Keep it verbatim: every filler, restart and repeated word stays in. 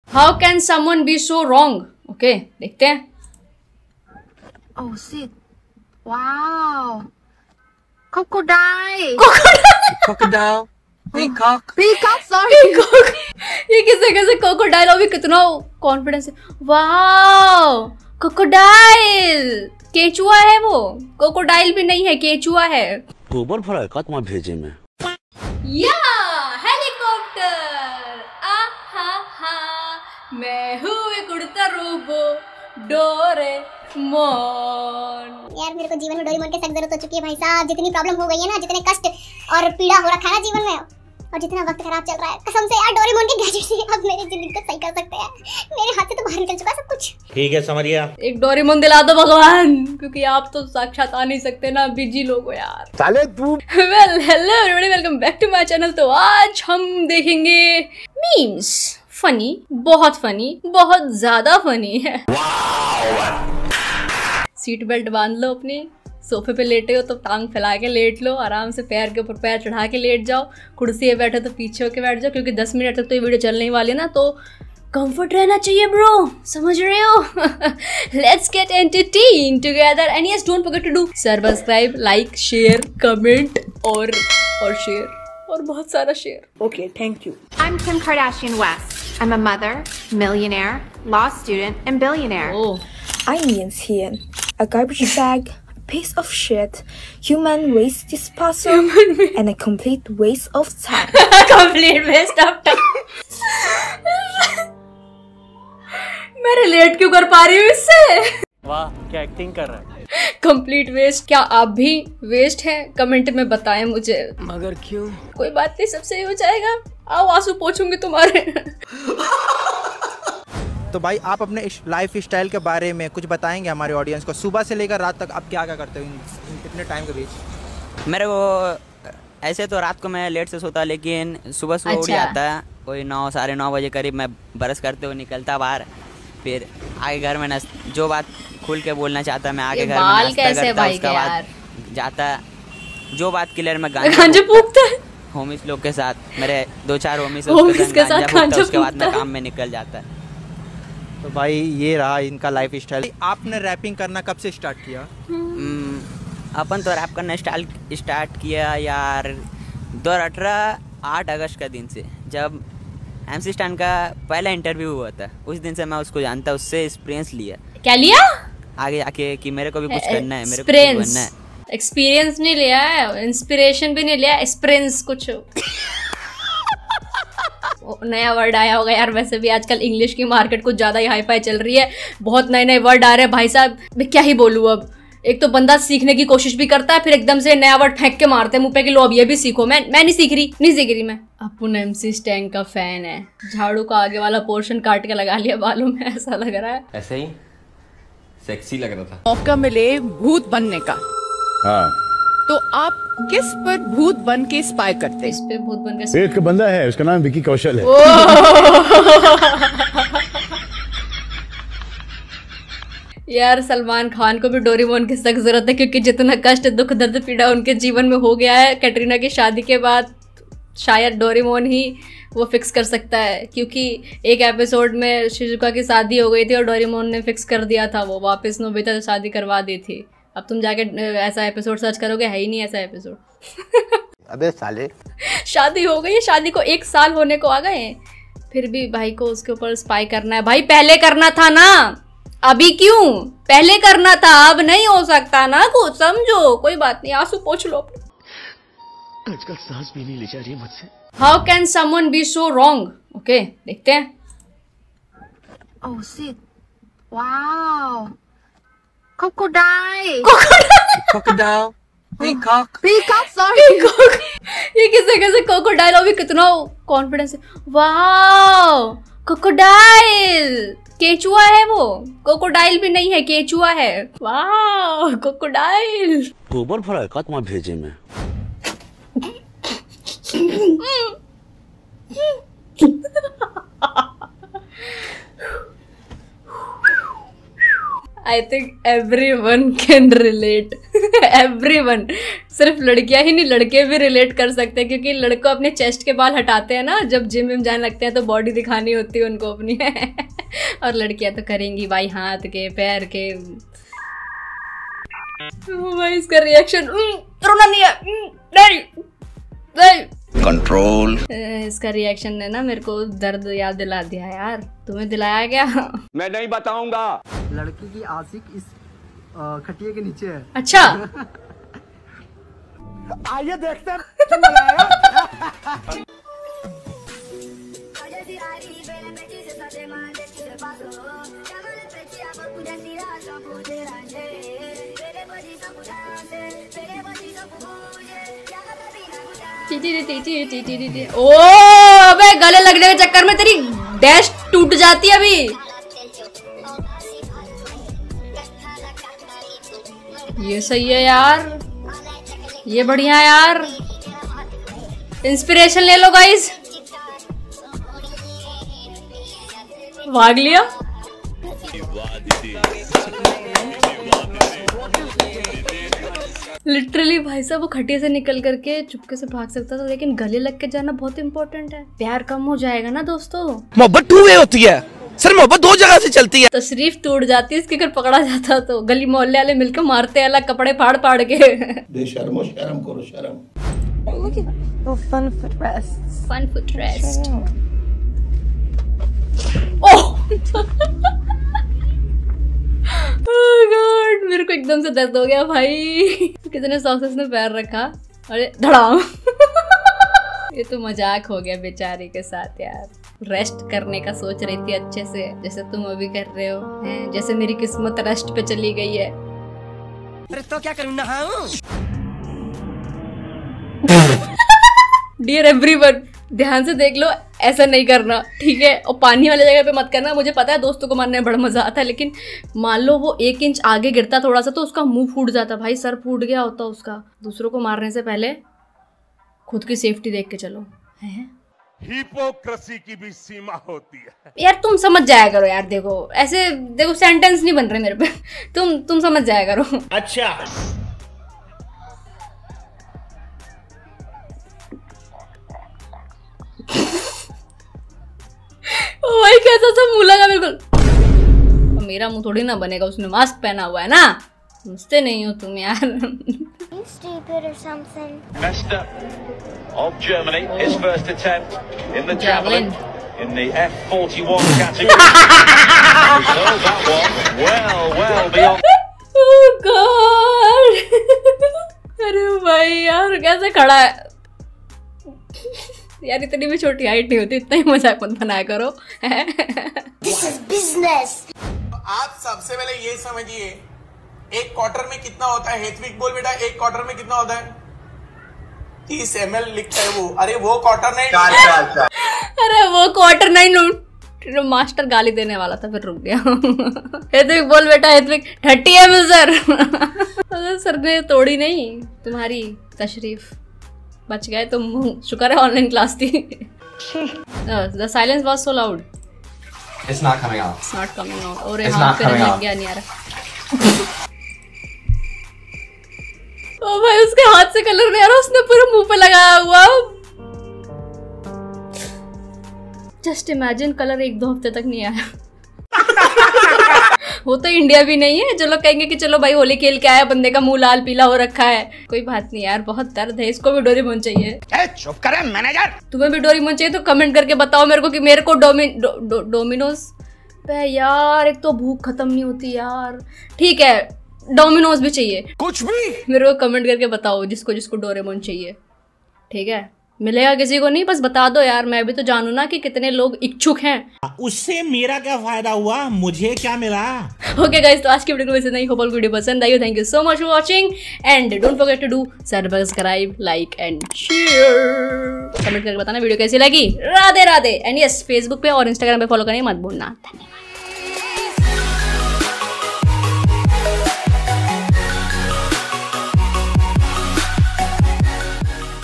How can someone be so wrong? Okay, देखते हैं। Oh shit! Wow! Crocodile! Crocodile. Peacock. Peacock, sorry. Peacock. ये किसे कैसे crocodile भी कितना कॉन्फिडेंस है। Wow, crocodile. केचुआ है वो, क्रोकोडाइल भी नहीं है, केचुआ है। गोबर भरा का तुम्हारे भेजे में। या हेलीकॉप्टर। आहा हा, मैं हूँ एक उड़ता रोबो डोरेमोन। यार मेरे को जीवन में डोरेमोन की सख्त जरूरत हो चुकी है भाई साहब। जितनी प्रॉब्लम हो गई है ना, जितने कष्ट और पीड़ा हो रखा है ना जीवन में, और जितना वक्त खराब चल रहा है, कसम से यार डोरेमोन के गैजेट से अब मेरी जिंदगी को सही कर सकते हैं। मेरे हाथ से तो बाहर निकल चुका सब कुछ। ठीक है समरिया, एक डोरेमोन दिला दो भगवान, क्योंकि आप तो साक्षात आ नहीं सकते ना, बिजी लोग हो यार। साले तू। Well hello everybody, welcome back to my channel. तो आज हम देखेंगे मीम्स। फनी, बहुत फनी, बहुत ज्यादा फनी है। सीट बेल्ट बांध लो अपनी, सोफे पे लेटे हो तो टांग फैला के लेट लो, आराम से पैर के ऊपर पैर चढ़ा के लेट जाओ, कुर्सी पे बैठे तो पीछे होके बैठ जाओ, क्योंकि दस मिनट तक तो ये वीडियो चलने ही वाली है ना, तो कंफर्ट रहना चाहिए ब्रो, समझ रहे हो? Let's get entertain together and yes don't forget to do subscribe, like, share, comment और और शेयर और बहुत सारा share. Okay, thank you. I'm Kim Kardashian West. I'm a mother, millionaire, law student, and billionaire. Oh. I'm Yan's here. A garbage bag, a piece of shit, human waste disposal, and a complete waste of time. Complete waste of time. मैं relate क्यों कर पा रही हूँ इससे? वाह, क्या acting कर रहा है। Complete waste. क्या आप भी वेस्ट हैं? कमेंट में बताएं मुझे। मगर क्यों? कोई बात नहीं, सब सही हो जाएगा। आओ आंसू पोंछूंगी तुम्हारे। तो भाई आप अपने लाइफ स्टाइल के बारे में कुछ बताएंगे हमारे ऑडियंस को? सुबह से लेकर रात तक आप क्या क्या करते हो इतने टाइम के बीच? मेरे को ऐसे तो रात को मैं लेट से सोता, लेकिन सुबह सुबह उठ अच्छा। जाता है, कोई नौ साढ़े नौ बजे करीब मैं ब्रश करते हुए निकलता बाहर, फिर आगे घर में नस जो बात खुल के बोलना चाहता मैं आगे घर में नाश्ता करता, उसके बाद जाता जो बात क्लियर में गांजा फूकता है होमिस लोग के साथ, मेरे दो चार होमिस होमिस के साथ गांजा उसके बाद मैं फूकता है। काम में निकल जाता है। तो भाई ये रहा इनका लाइफ स्टाइल। आपने रैपिंग करना कब से स्टार्ट किया? हम्म, अपन तो रैप करना स्टार्ट स्टार्ट किया यार दो हज़ार अठारह आठ अगस्त का दिन से, जब एमसी स्टैन का पहला इंटरव्यू हुआ था, उस दिन से मैं उसको जानता, उससे एक्सपीरियंस लिया। क्या लिया? आगे आके कि मेरे को भी कुछ करना है, मेरे को कुछ बनना है। एक्सपीरियंस नहीं लिया है, इंस्पिरेशन भी नहीं लिया, एक्सपीरियंस कुछ नया वर्ड आया होगा यार। वैसे भी आजकल इंग्लिश की मार्केट कुछ ज्यादा ही हाई फाई चल रही है, बहुत नए नए वर्ड आ रहे हैं भाई साहब। मैं क्या ही बोलूँ अब। एक तो बंदा सीखने की कोशिश भी करता है, फिर एकदम से नया वर्ड फेंक के मारते हैं मुंह पे कि लो अब ये भी सीखो। मैं मैं नहीं सीख रही, नहीं सीख रही मैं। अपुन एमसी स्टैन का फैन है, झाड़ू का आगे वाला पोर्शन काट के लगा लिया बालों में, ऐसा लग रहा है। ऐसे ही सेक्सी लग रहा था। मौका मिले भूत बनने का, हाँ, तो आप किस पर भूत बन के स्पाई करते? इस पे भूत बन के एक बंदा है, उसका नाम विकी कौशल है। यार सलमान खान को भी डोरेमोन की सख्त जरूरत है, क्योंकि जितना कष्ट, दुख, दर्द, पीड़ा उनके जीवन में हो गया है कैटरीना की शादी के बाद, शायद डोरेमोन ही वो फिक्स कर सकता है। क्योंकि एक एपिसोड में शिजुका की शादी हो गई थी और डोरेमोन ने फिक्स कर दिया था, वो वापस नोबिता से शादी करवा दी थी। अब तुम जाके ऐसा एपिसोड सर्च करोगे, है ही नहीं ऐसा एपिसोड। अबे साले, शादी हो गई है, शादी को एक साल होने को आ गए, फिर भी भाई को उसके ऊपर स्पाई करना है। भाई पहले करना था ना, अभी क्यों? पहले करना था, अब नहीं हो सकता ना, कुछ समझो। कोई बात नहीं, आंसू पोंछ लो। आजकल सांस भी नहीं ले जा रही है मुझसे। How can someone be so wrong? Okay, देखते हैं। Oh shit! Wow! Crocodile! Crocodile. Peacock. Peacock, sorry. ये किसे कैसे क्रोकोडाइल भी कितना कॉन्फिडेंस है। Wow, crocodile. केचुआ है वो, क्रोकोडाइल भी नहीं है, केचुआ है। Wow, crocodile. गोबर भरा का तुम्हारे भेजे में। I think everyone can relate. Everyone. सिर्फ लड़कियां ही नहीं, लड़के भी रिलेट कर सकते हैं, क्योंकि लड़कों अपने चेस्ट के बाल हटाते हैं ना जब जिम विम जाने लगते हैं, तो बॉडी दिखानी होती है उनको अपनी और लड़कियां तो करेंगी भाई हाथ के पैर के। भाई इसका रिएक्शन रोना नहीं है, नहीं नहीं कंट्रोल। इसका रिएक्शन ने ना मेरे को दर्द याद दिला दिया यार। तुम्हें दिलाया क्या? मैं नहीं बताऊंगा। लड़की की आशिक इस खटिया के नीचे है। अच्छा आइए देखते हैं क्या मजा आएगा। ओ अबे गले लगने के चक्कर में तेरी डैश टूट जाती है अभी। ये सही है यार, ये बढ़िया है यार, इंस्पिरेशन ले लो गाइस। भाग लिया। लिटरली भाई साहब वो खटिया से निकल करके चुपके से भाग सकता था, लेकिन गले लग के जाना बहुत इंपॉर्टेंट है। प्यार कम हो जाएगा ना दोस्तों। मोहब्बत टू वे होती है सर, मोहब्बत दो जगह से चलती है। तशरीफ टूट जाती है इसके, अगर पकड़ा जाता तो गली मोहल्ले वाले मिलकर मारते अलग, कपड़े फाड़ फाड़ के। बेशर्मो शर्म करो शर्म। Fun foot rests. Fun foot rest. ओह oh God, मेरे को एकदम से दर्द हो गया भाई। कितने सॉक्सेस में पैर रखा, अरे धड़ाम। ये तो मजाक हो गया बेचारे के साथ यार। रेस्ट करने का सोच रही थी अच्छे से, जैसे तुम अभी कर रहे हो हैं? जैसे मेरी किस्मत रेस्ट पे चली गई है। अरे तो क्या करूं, नहाऊं? डियर एवरीवन, ध्यान से देख लो, ऐसा नहीं करना ठीक है। और पानी वाले जगह पे मत करना। मुझे पता है दोस्तों को मारने में बड़ा मजा आता है, लेकिन मान लो वो एक इंच आगे गिरता थोड़ा सा तो उसका मुंह फूट जाता भाई, सर फूट गया होता उसका। दूसरों को मारने से पहले खुद की सेफ्टी देख के चलो। है हिपोक्रेसी की भी सीमा होती है यार, तुम समझ जाया करो यार। देखो ऐसे देखो सेंटेंस नहीं बन रहे मेरे पे। तुम तुम समझ जाया करो। अच्छा ओ भाई कैसा सा मुंह लगा बिल्कुल। मेरा मुंह थोड़ी ना बनेगा, उसने मास्क पहना हुआ है ना। समझते नहीं हो तुम यार। Stupid or something. Nesta of Germany, his first attempt in the javelin, in the F forty-one category. He hurled that one well, well beyond. Oh God! अरे भाई यार कैसे खड़ा है यार। इतनी भी छोटी हाइट नहीं होती, इतना ही मजाक मत बनाया करो। This is business. आप सबसे पहले ये समझिए, एक क्वार्टर में कितना होता है? हेथविक बोल बेटा, एक क्वार्टर में कितना होता है? तीस एम एल लिखता है वो। अरे वो क्वार्टर नहीं। चार, चार, चार। अरे वो क्वार्टर नहीं, मास्टर गाली देने वाला था, फिर रुक गया। हेथविक बोल बेटा, हेथविक thirty M L sir. Sir ने तोड़ी नहीं तुम्हारी तशरीफ, बच गए तुम। शुक्र है ऑनलाइन क्लास थी। The silence was so loud. It's not coming out. It's not coming out. और यहाँ पे लग गया नहीं यार। ओ भाई उसके हाथ से कलर नहीं आ रहा, उसने पूरे मुंह पे लगाया हुआ। जस्ट इमेजिन कलर एक दो हफ्ते तक नहीं आया। वो तो इंडिया भी नहीं है जो लोग कहेंगे कि चलो भाई होली खेल के आया, बंदे का मुंह लाल पीला हो रखा है। कोई बात नहीं यार, बहुत दर्द है, इसको भी डोरेमोन चाहिए। चुप करे मैनेजर। तुम्हें भी डोरेमोन चाहिए तो कमेंट करके बताओ मेरे को कि मेरे को डोमि डो, डो, डोमिनोज पे यार। एक तो भूख खत्म नहीं होती यार। ठीक है डोमिनोज भी चाहिए, कुछ भी मेरे को कमेंट करके बताओ जिसको जिसको डोरेमोन चाहिए। ठीक है मिलेगा किसी को नहीं, बस बता दो यार, मैं भी तो जानू ना कि कितने लोग इच्छुक हैं। उससे मेरा क्या फायदा हुआ, मुझे क्या मिला। ओके गाइस, तो आज की वीडियो में इतना ही। होप आपको वीडियो पसंद आई हो। Thank you so much for watching and don't forget to do subscribe, like and share. Comment करके बताना वीडियो कैसी लगी। Radhe Radhe. And yes, Facebook पे और इंस्टाग्राम पे फॉलो करने मत भूलना। धन्यवाद।